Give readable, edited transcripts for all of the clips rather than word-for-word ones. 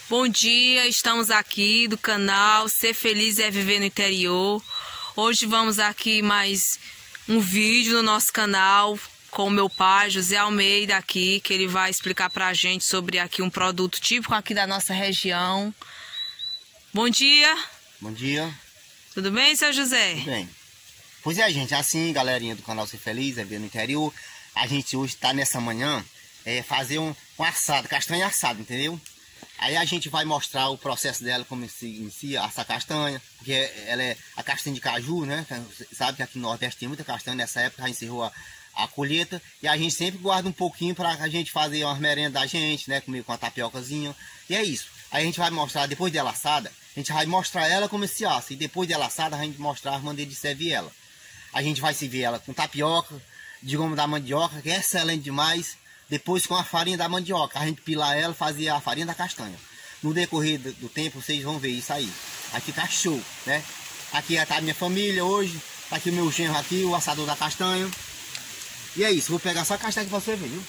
Bom dia, estamos aqui do canal Ser Feliz é Viver no Interior. Hoje vamos aqui mais um vídeo no nosso canal com o meu pai, José Almeida, aqui, que ele vai explicar pra gente sobre aqui um produto típico aqui da nossa região. Bom dia. Bom dia. Tudo bem, seu José? Tudo bem. Pois é, gente, assim, galerinha do canal Ser Feliz é Viver no Interior, a gente hoje tá nessa manhã fazer um assado, castanha assada, entendeu? Aí a gente vai mostrar o processo dela, como se inicia essa castanha, porque ela é a castanha de caju, né? Você sabe que aqui no Nordeste tem muita castanha, nessa época já encerrou a colheita, e a gente sempre guarda um pouquinho para a gente fazer umas merendas da gente, né? Comer com a tapiocazinha, e é isso. Aí a gente vai mostrar, depois dela assada, a gente vai mostrar ela como se assa, e depois dela assada a gente mostrar as maneiras de servir ela. A gente vai servir ela com tapioca, de goma da mandioca, que é excelente demais. Depois com a farinha da mandioca, a gente pilar ela e fazia a farinha da castanha. No decorrer do tempo, vocês vão ver isso aí. Vai ficar show, né? Aqui está a minha família hoje. Tá aqui o meu genro aqui, o assador da castanha. E é isso, vou pegar só a castanha que você vê, viu?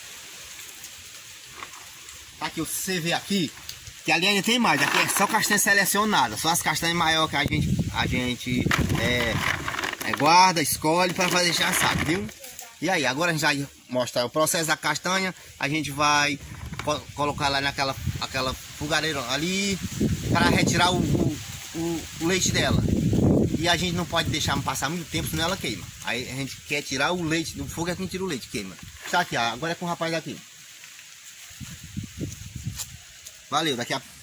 Tá aqui, você vê aqui, que ali ainda tem mais. Aqui é só castanha selecionada. Só as castanhas maiores que a gente guarda, escolhe para fazer assado, viu? E aí, agora a gente vai mostrar o processo da castanha. A gente vai colocar lá naquela fogareira ali para retirar o leite dela. E a gente não pode deixar passar muito tempo, senão ela queima. Aí a gente quer tirar o leite, do fogo é quem tira o leite, queima. Está aqui, ó, agora é com o rapaz daqui. Valeu, daqui a...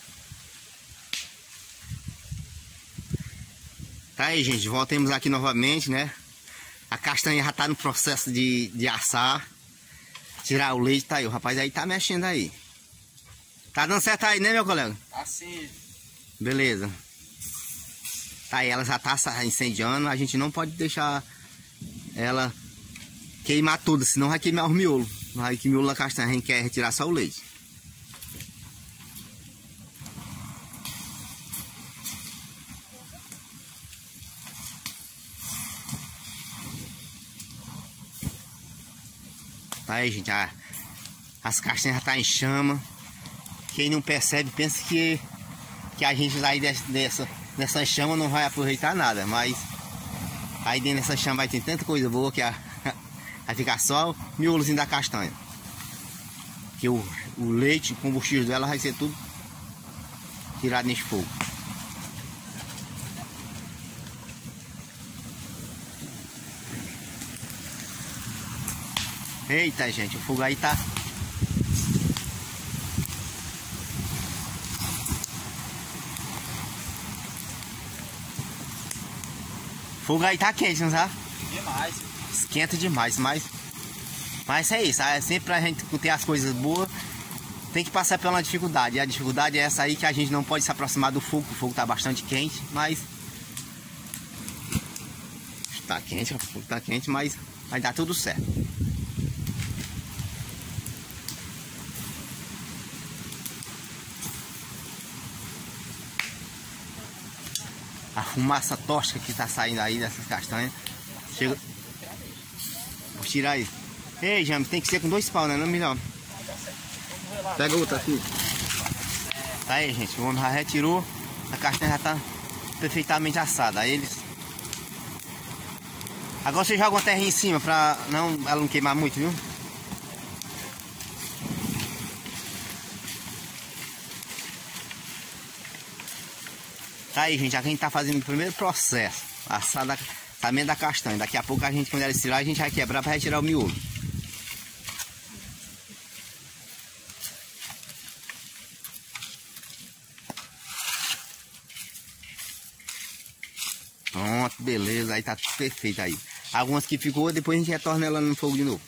Tá aí, gente, voltemos aqui novamente, né? A castanha já tá no processo de assar. Tirar o leite, tá aí. O rapaz aí tá mexendo aí. Tá dando certo aí, né, meu colega? Tá sim. Beleza. Tá aí, ela já tá incendiando. A gente não pode deixar ela queimar tudo, senão vai queimar os miolos. Vai que miolo da castanha, a gente quer retirar só o leite. Tá aí, gente, as castanhas já tá em chama. Quem não percebe pensa que a gente aí dessa chama não vai aproveitar nada, mas aí dentro dessa chama vai ter tanta coisa boa que vai ficar só o miolozinho da castanha. Que o leite, o combustível dela vai ser tudo tirado nesse fogo. Eita, gente, o fogo aí tá... O fogo aí tá quente, não sabe? Demais. Esquenta demais, mas é isso. É sempre pra gente ter as coisas boas, tem que passar pela dificuldade. E a dificuldade é essa aí, que a gente não pode se aproximar do fogo. O fogo tá bastante quente, mas... Tá quente, o fogo tá quente, mas vai dar tudo certo. A fumaça tóxica que tá saindo aí dessas castanhas. Chega. Vou tirar aí. Ei, James, tem que ser com 2 pau, né? Não, melhor. Pega outra aqui. Tá aí, gente. O homem já retirou. A castanha já tá perfeitamente assada. Aí eles... Agora você joga uma terra em cima pra ela não queimar muito, viu? Tá aí, gente, aqui a gente tá fazendo o primeiro processo, assamento da castanha. Daqui a pouco a gente, quando ela estirar, a gente vai quebrar para retirar o miolo. Pronto, beleza, aí tá tudo perfeito aí. Algumas que ficou, depois a gente retorna ela no fogo de novo.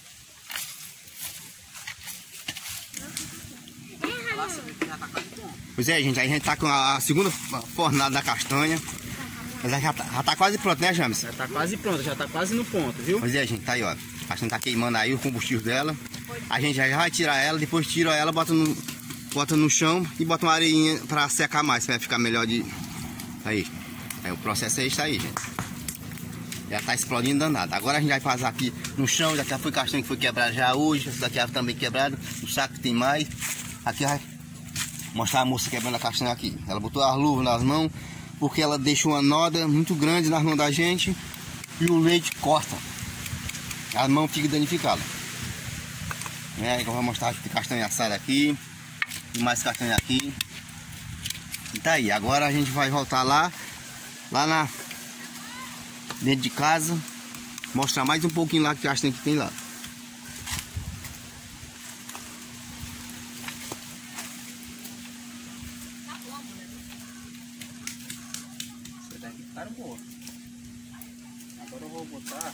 Pois é, gente, aí a gente tá com a segunda fornada da castanha. Mas já tá quase pronto, né, James? Já tá quase pronto, já tá quase no ponto, viu? Pois é, gente, tá aí, ó. A castanha tá queimando aí o combustível dela. A gente já vai tirar ela, depois tira ela, bota no chão e bota uma areinha pra secar mais, pra ficar melhor de... Aí o processo é isso aí, gente. Já tá explodindo danado. Agora a gente vai passar aqui no chão. Já foi castanha que foi quebrada já hoje. Essa daqui também quebrada. O saco tem mais. Aqui vai Mostrar a moça quebrando a castanha aqui. Ela botou as luvas nas mãos, porque ela deixou uma noda muito grande nas mãos da gente e o leite corta. As mãos ficam danificadas. Aí eu vou mostrar que tem castanha assada aqui. E mais castanha aqui. E tá aí. Agora a gente vai voltar lá dentro de casa. Mostrar mais um pouquinho lá que castanha que tem lá. Essa daqui ficaram boa. Agora eu vou botar.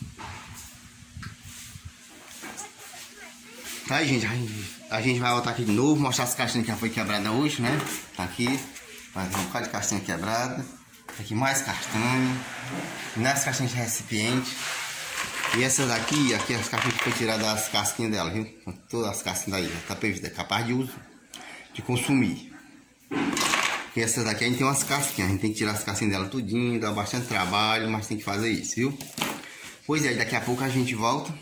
Tá aí, gente. A gente vai voltar aqui de novo. Mostrar as castanhas que já foi quebrada hoje, né? Tá aqui. Mais um bocado de castanha quebrada. Aqui mais castanha. Nas castanhas de recipiente. E essa daqui, aqui as castanhas que foi tirada das casquinhas dela, viu? Todas as casquinhas daí, já tá perdida, é capaz de uso, de consumir. Porque essa daqui a gente tem umas casquinhas, a gente tem que tirar as casquinhas dela tudinho, dá bastante trabalho, mas tem que fazer isso, viu? Pois é, daqui a pouco a gente volta.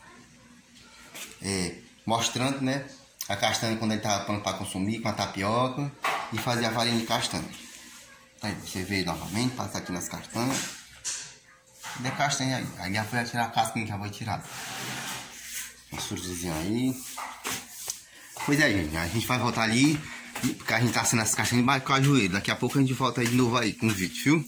Mostrando, né? A castanha quando ele tava pronto para consumir, com a tapioca e fazer a farinha de castanha. Tá aí, você veio novamente, passar aqui nas castanhas. De castanha aí. Aí já foi tirar a casquinha que já foi tirada. Uma surgizinha aí. Pois é, gente. A gente vai voltar ali. Porque a gente tá assinando as castanhas embaixo com a joelha. Daqui a pouco a gente volta aí de novo aí com o vídeo, viu?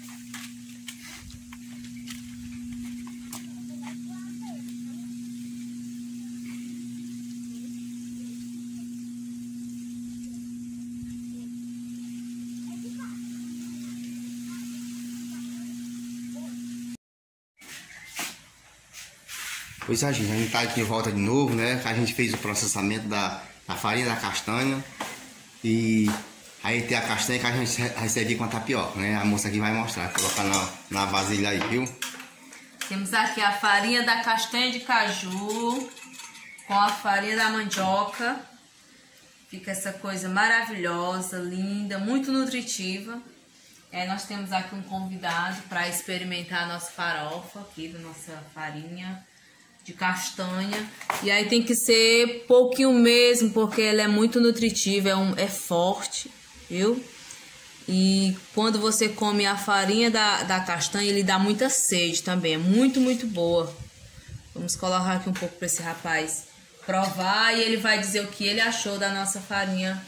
Pois é, gente, a gente tá aqui de volta de novo, né? A gente fez o processamento da farinha da castanha. E aí tem a castanha que a gente recebe com a tapioca, né? A moça aqui vai mostrar, colocar na vasilha aí, viu? Temos aqui a farinha da castanha de caju com a farinha da mandioca. Fica essa coisa maravilhosa, linda, muito nutritiva. Aí nós temos aqui um convidado para experimentar a nossa farofa aqui, da nossa farinha de castanha. E aí tem que ser pouquinho mesmo, porque ela é muito nutritiva, é forte, viu? E quando você come a farinha da castanha, ele dá muita sede também, é muito, muito boa. Vamos colocar aqui um pouco para esse rapaz provar e ele vai dizer o que ele achou da nossa farinha.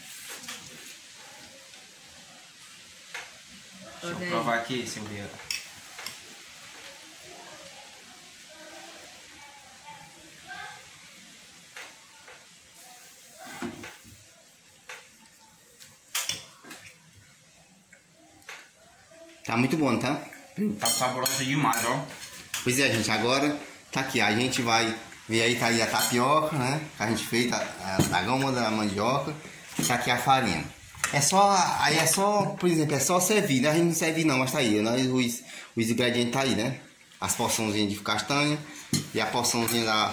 Deixa eu provar aqui, Silvia. Tá muito bom, tá? Tá saboroso demais, ó. Pois é, gente, agora tá aqui. A gente vai ver aí, tá aí a tapioca, né? Que a gente fez, a goma da mandioca. Tá aqui a farinha. Aí é só, por exemplo, é só servir, né? A gente não serve não, mas tá aí, né? Os ingredientes tá aí, né? As porçãozinhas de castanha e a porçãozinha da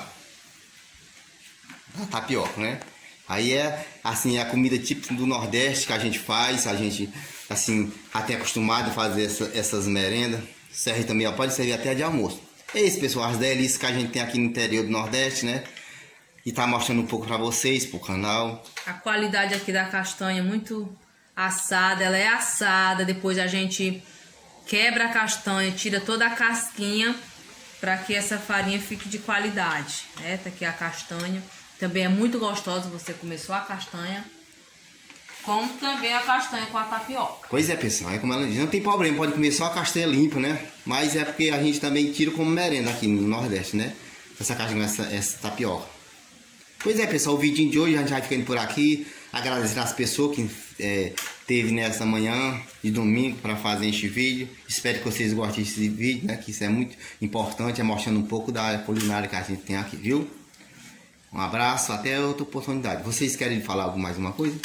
tapioca, né? Aí é, assim, é a comida típica do Nordeste que a gente faz, a gente, assim, até acostumado a fazer essas merendas. Serve também, ó, pode servir até de almoço. É isso, pessoal, as delícias que a gente tem aqui no interior do Nordeste, né? E tá mostrando um pouco pra vocês, pro canal. A qualidade aqui da castanha é muito assada, ela é assada, depois a gente quebra a castanha, tira toda a casquinha para que essa farinha fique de qualidade, né? Tá aqui a castanha, também é muito gostosa, você comer só a castanha, como também a castanha com a tapioca. Pois é, pessoal, é como ela diz, não tem problema, pode comer só a castanha limpa, né? Mas é porque a gente também tira como merenda aqui no Nordeste, né? Essa castanha, essa tapioca. Pois é, pessoal, o vídeo de hoje a gente vai ficando por aqui. Agradecer às pessoas que teve nessa manhã de domingo para fazer este vídeo. Espero que vocês gostem desse vídeo, né? Que isso é muito importante, é mostrando um pouco da culinária que a gente tem aqui, viu? Um abraço, até outra oportunidade. Vocês querem falar mais uma coisa?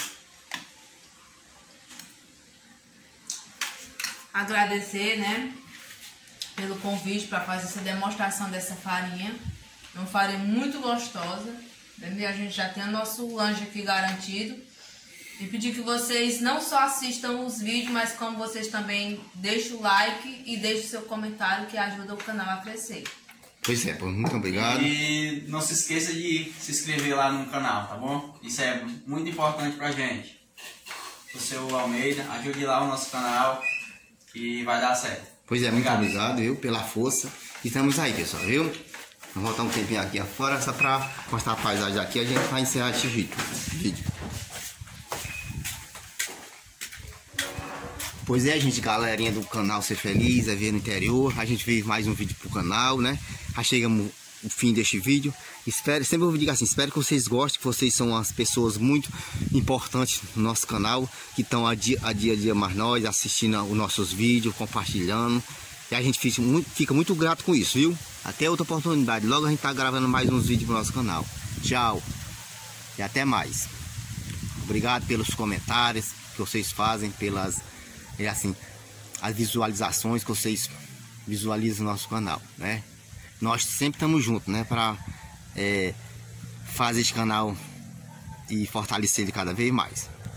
Agradecer, né, pelo convite para fazer essa demonstração dessa farinha. É uma farinha muito gostosa. A gente já tem o nosso lanche aqui garantido. E pedir que vocês não só assistam os vídeos, mas como vocês também deixem o like e deixem o seu comentário, que ajuda o canal a crescer. Pois é, muito obrigado. E não se esqueça de se inscrever lá no canal, tá bom? Isso é muito importante pra gente. o seu Almeida. Ajude lá o nosso canal que vai dar certo. Pois é, muito obrigado, viu, pela força. E estamos aí, pessoal, viu? Vamos voltar um tempinho aqui afora, só pra mostrar a paisagem aqui. A gente vai encerrar esse vídeo. Pois é, gente, galerinha do canal Ser Feliz, é Ver no Interior. A gente fez mais um vídeo pro canal, né? Já chegamos ao fim deste vídeo. Espero, sempre vou dizer assim, espero que vocês gostem, que vocês são as pessoas muito importantes no nosso canal, que estão a dia mais nós, assistindo os nossos vídeos, compartilhando. E a gente fica muito grato com isso, viu? Até outra oportunidade. Logo a gente tá gravando mais uns vídeos pro nosso canal. Tchau. E até mais. Obrigado pelos comentários que vocês fazem, pelas as visualizações que vocês visualizam no nosso canal, né? Nós sempre estamos juntos, né? Para fazer esse canal e fortalecer ele cada vez mais.